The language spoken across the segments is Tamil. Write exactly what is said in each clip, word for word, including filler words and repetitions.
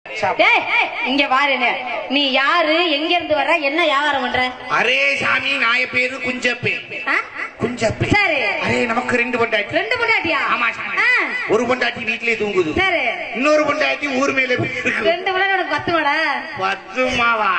இங்க பாருங்க, நீ யாரு, எங்க இருந்து வர்ற, என்ன வியாபாரம் பண்ற? அரே சாமி, நாய பேரு குஞ்சப்பே. குஞ்சப்பே. சரி. அரே நமக்கு ரெண்டு பொண்டாட்டி. ரெண்டு பொண்டாட்டியா? ஆமா சாமி. ஒரு பொண்டாட்டி வீட்லயே தூங்குது. சரி. இன்னொரு பொண்டாட்டி ஊர் மேல இருக்கு. ரெண்டு பொண்டாட்டி உனக்கு பத்துமாடா? பத்துமாவா?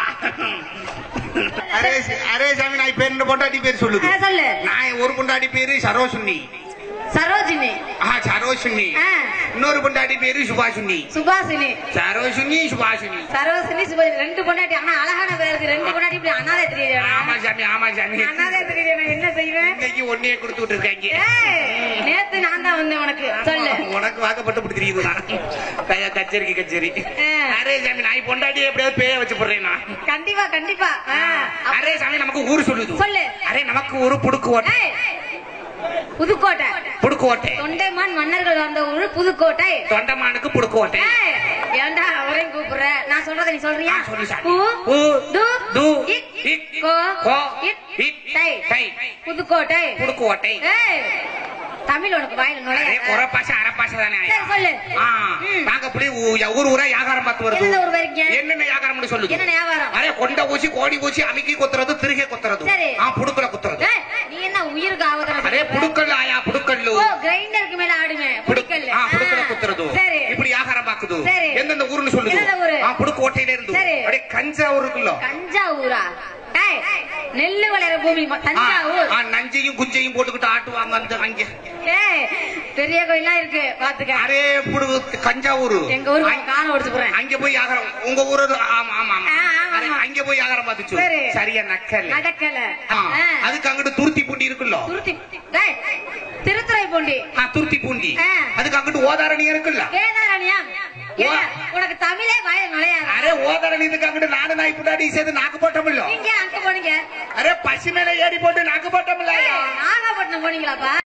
அரே அரே சாமி, நான் இப்ப ரெண்டு பொண்டாட்டி பேர் சொல்லுது. சொல்லு. நான் ஒரு பொண்டாட்டி பேரு சரோசுன்னி. சரோஜினி. ஆ சரோஜினி. இன்னொரு பொண்டாட்டி பேரு சுபாஷினி. சுபாஷினி. சரோஜினி சுபாஷினி. சரோஜினி சுபாஷினி. ரெண்டு பொண்டாட்டி. ஆனா அழகான பேருக்கு ரெண்டு பொண்டாட்டி இப்படி அனாதை தெரியல. ஆமா சாமி, ஆமா சாமி. அனாதை தெரியல. நான் என்ன செய்வேன்? இன்னைக்கு ஒன்னே கொடுத்து விட்டு இருக்காங்க. நேத்து நான் தான் வந்தேன் உனக்கு. சொல்லு. உனக்கு வாக்கப்பட்டு இப்படி தெரியுதுடா. கையா கச்சேரிக்கு கச்சேரி. அரே சாமி, நான் பொண்டாட்டி எப்படியாவது பேய வச்சு போடுறேன்னா? கண்டிப்பா கண்டிப்பா. அரே சாமி, நமக்கு ஊரு சொல்லுது. சொல்லு. அரே நமக்கு ஒரு புடுக்கு ஓட்டை. புதுக்கோட்டை. புதுக்கோட்டை. தொண்டைமான் மன்னர்கள் வந்த ஊரு புதுக்கோட்டை. தொண்டைமானுக்கு புதுக்கோட்டை. ஏண்டா அவரையும் கூப்பிடுற? நான் சொல்றத நீ சொல்றியா? சொல்லு சாமி. பு து து இக் கோ கோ இட் டை டை. புதுக்கோட்டை. புதுக்கோட்டை. ஏய், தமிழ் உனக்கு வாயில நுழைய. ஒரே பாஷை அரை பாஷை தானே. சரி சொல்லு. ஆ, நாங்க அப்படி ஊர் ஊரா வியாபாரம் பார்த்து வருது. எந்த ஊர் வரீங்க? என்னென்ன வியாபாரம்னு சொல்லு. என்ன வியாபாரம்? அரே கொண்ட ஊசி, கோடி ஊசி, அமிக்கி குத்துறது, திருகே குத்துறது. சரி. ஆ, புடுக்கல குத்துறது. நீ என்ன உயிருக்கு ஆவதற? அரே புடுக்கல் ஆயா, புடுக்கல்லு. ஓ, கிரைண்டருக்கு மேல ஆடுமே புடுக்கல். ஆ, புடுக்கல குத்துறது. சரி. இப்படி வியாபாரம் பாக்குது. எந்தெந்த ஊர்னு சொல்லுது. ஆ, புடுக்கோட்டையில இருந்து. அடே கஞ்சாவூர் இருக்குல்ல. கஞ்சாவூரா? டேய், நெல்லு வளர பூமி தஞ்சாவூர். ஆ, நஞ்சையும் குஞ்சையும் போட்டுக்கிட்டு ஆட்டுவாங்க அந்த அங்க. ஏய், பெரிய கோயிலா இருக்கு பாத்துக்க. அரே புடு கஞ்சாவூர். எங்க ஊருக்கு காண ஓடிச்சு போறேன். அங்க போய் யாகரம். உங்க ஊரு? ஆமா ஆமா ஆமா. அங்க போய் யாகரம் பாத்துச்சு. சரியா நக்கல. நடக்கல. அதுக்கு அங்கிட்டு துருத்தி பூண்டி இருக்குல்ல. துருத்தி. டேய், திருத்துறை பூண்டி. ஆ, துருத்தி பூண்டி. அதுக்கு அங்கிட்டு ஓதாரணி இருக்குல்ல. வேதாரண்யா. உனக்கு தமிழே வாய நுழையாது. அரே ஓதாரணி இதுக்கு அங்கிட்டு நாடு நாய் புடாடி சேர்த்து நாக்கு போட்டோம்ல. நீங்க அங்க போனீங்க. அரே பசி மேல ஏறி போட்டு நாக்கு போட்டோம்ல. நாகப்பட்டினம் போனீங்களாப்பா?